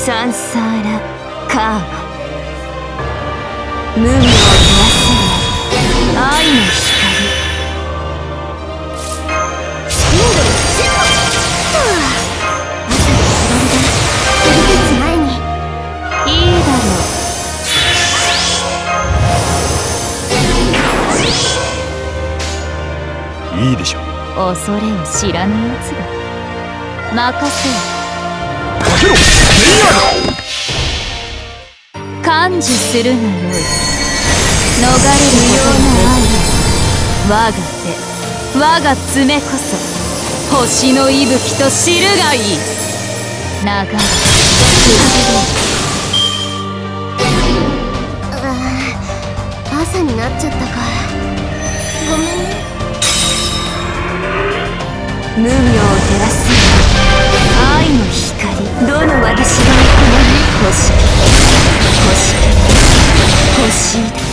サンサーラ・カーマ、無名を照らすは愛の光。スピンドルシェット。朝のしおりが飛び立つ前にいいだろう。 いいでしょう。 恐れを知らぬやつが任せよ。 かけろメイヤード。 感受するがよい。逃れるような愛です。我が手我が爪こそ星の息吹と知るがいい。長い朝になっちゃったか。ごめんね。無名を照らす愛の光。どの私が行う星星だ。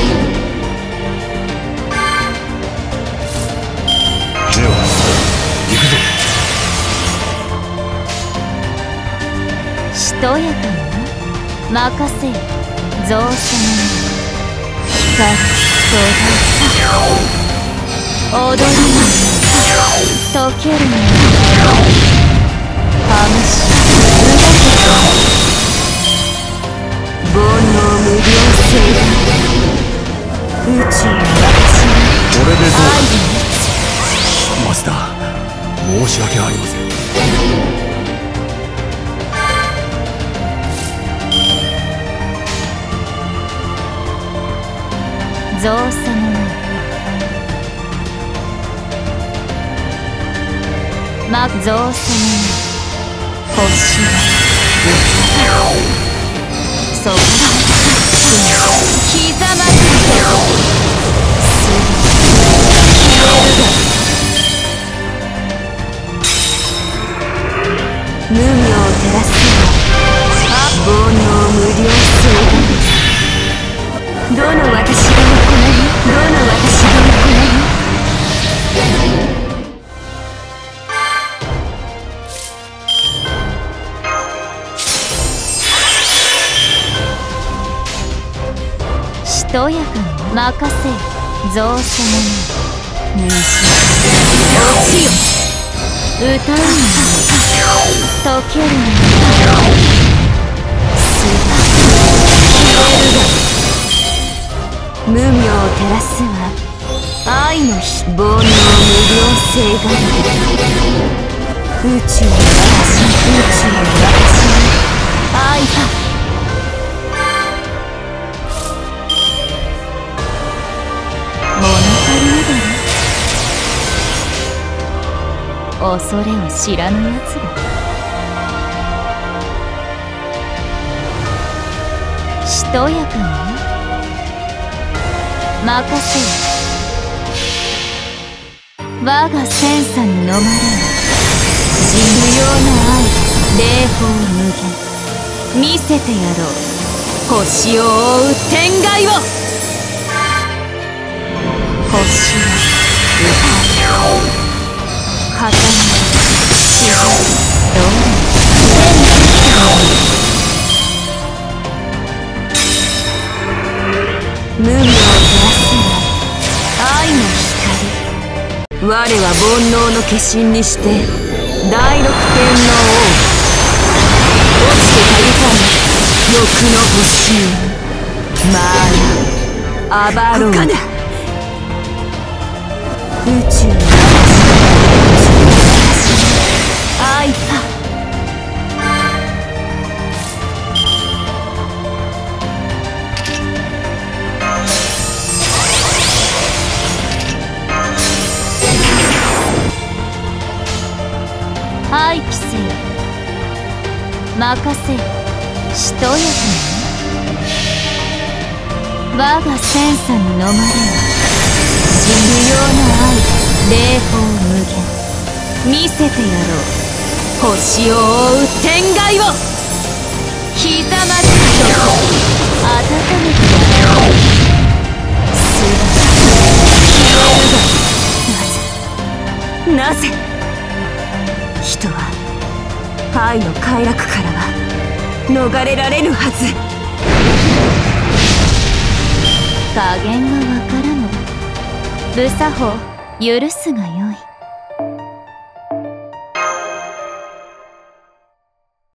では行くぞ。 しとやかに任せよ。造作の光と踊ります溶けるのはむし動け煩悩無量性が宇宙の私これでどうだ。 愛にマスター、申し訳ありません。 造作の造作の星はそこひざまずけすぐ消えるが無名を照らすは煩悩無量性がどの私が行いどの私が行いしとやかに任せよ。造作のない落ちよ。歌うの溶けるのすが消えるが無名を照らすは愛の火。煩悩無量性が宇宙の私愛だ。恐れを知らぬやつがしとやかに任せよ。我がセンサに飲まれぬ無用な愛霊峰無限見せてやろう。星を覆う天外を。星は歌う風に自然どう無名を照らすは愛の光。我は煩悩の化身にして第六天の王。落ちてたゆかな欲の星をマーラ・アバローナ宇宙の愛だ。廃棄せよ。任せよ。しとやかに我がセンサに飲まれぬ無用な愛霊峰無限見せてやろう。星を覆う天外を。ひざまずけ温めてやろう。すぐ消えるがなぜ人は愛の快楽からは逃れられぬはず。加減がわからぬ。無作法許すがよい。